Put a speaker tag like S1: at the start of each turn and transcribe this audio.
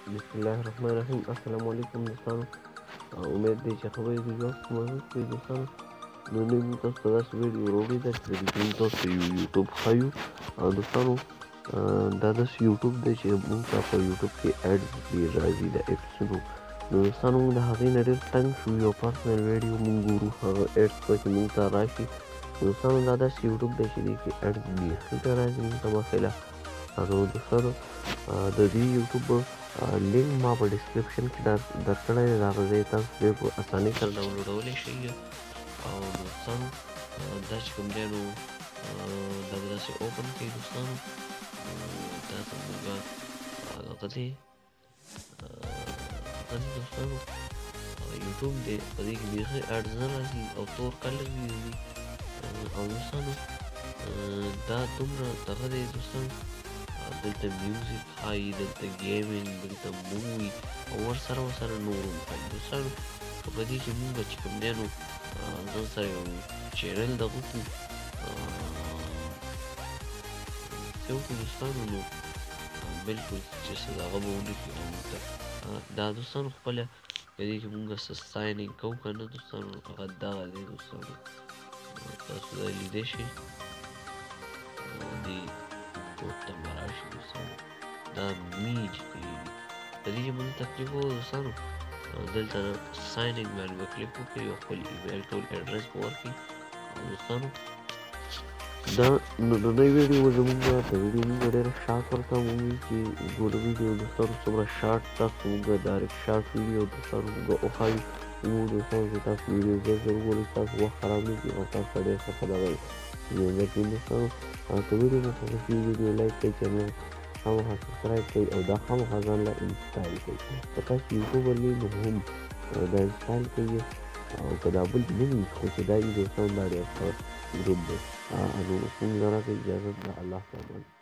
S1: بسم الله الرحمن الرحیم. السلام علیکم دوستانو. امید دی چې خبرې دې ځواک موجود کړي دوستانو. نو نن موږ تاسو ته داسې ویډیو راوړې ده چې د دې موږ تاسو ته یوټیوب ښیو. دوستانو دا داسې یوټیوب دی چې موږ ته په یوټیوب کې اډز ډېر راځي د اپسونو. نو دوستانو موږ د هغې نه ډېر تنګ شو، یو پرسنل ویډیو موږ ګورو هغه اډز پکې موږ ته راشي. دوستانو دا داسې یوټیوب دی چې دې کې اډز بیخي ته راځي موږ ته مخېله. نو دوستانو د دې یوټیوب لینک ما په ډسکرپشن کې درکړی دی، د هغه ځای تاسو ډېر په اسانۍ سره ډاونلوډولی شئ. او دوستانو دا چې کوم دی نو دا به داسې اوپن کړئ دوستانو. دا زموږ هغه دی دوستانو یوټیوب دی، په دې کې بیخي اډز نه راځي او تور کلر وي د دې. او دوستانو دا دومره دغه دی دوستانو، دلته میوزیک ښایي، دلته ګیمینګ، دلته مووي او ورسره نور هم ښایي دوستانو. که په دې کې مونږ چې کوم دی نو ځان سره یو چینل دغه کړو څه وکړو دوستانو، نو بلکل چې څه د هغه به ونه کړي مونږ ته دا دوستانو خپله په دې کې مونږ څه ساینینګ کوو که نه دوستانو، هغه دغه دی دوستانو. تاسو دا لیدی شئ دې ورته به راشي دوستانو. دا میج دی، په دې کې مونږ تکلیف وکړو دوستانو. دلته ساینینګ باندې به کلیک وکړئ او خپل ایمیل ټول اډرس به ورکړئ دوستانو. دا نننۍ ویډیو به زموږ د ویډیو موږ ډېره شارټ ورته ووایي چې ګوره ویډیو دوستانو څومره شارټ تاسو موږ ډایرکټ شارټ ویډیو دوستانو موږ وښایو. موږ دوستانو چې تاسو ویډیو ژر ژر وګورئ، ستاسو وخت خراب نه کړي او تاسو ته ډېر ښه په دغه درکړي دوستانو. که ویډیو مو خوښه شوي ویډیو لایک کړئ، چینل خامخا سبسکرایب کړئ او دا خامخا ځان له انسټایل کړئ. که تاسو یوټیوبر یئ نو هم دا انسټایل کړئ، او که دا بل نه وي خو چې دا وي دوستانو دا ډېر ښه ګروپ دی. نو موږ نه راکړئ اجازه د الله په امان.